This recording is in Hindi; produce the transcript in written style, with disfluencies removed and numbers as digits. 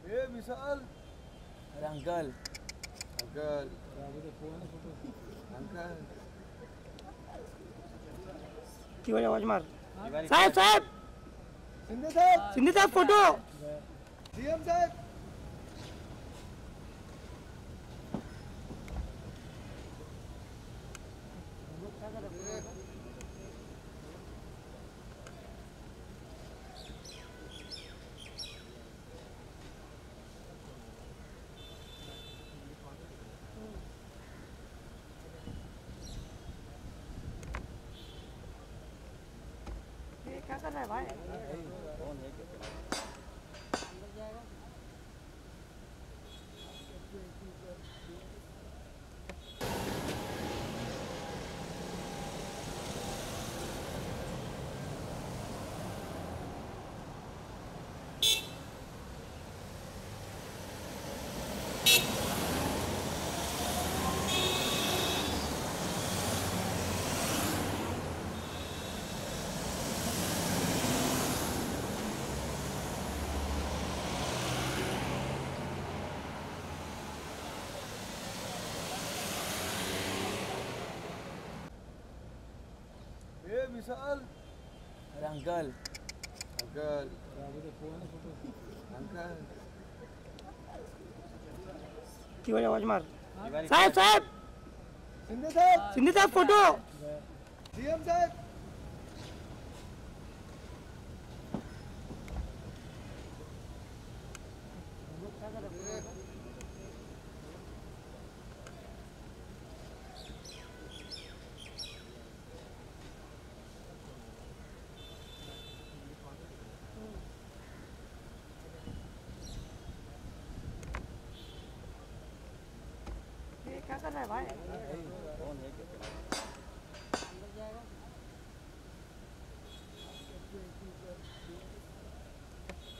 ए विशाल। अरे अंकल अंकल अंकल तिवारी आवाज मार। साहेब साहेब शिंदे साहेब फोटो। सीएम साहब। क्या कर रहा है भाई? ए विशाल। अरे अंकल अंकल अंकल तिवारी आवाज मार। साहेब साहेब शिंदे साहेब फोटो। सीएम साहब। क्या कर रहा है भाई?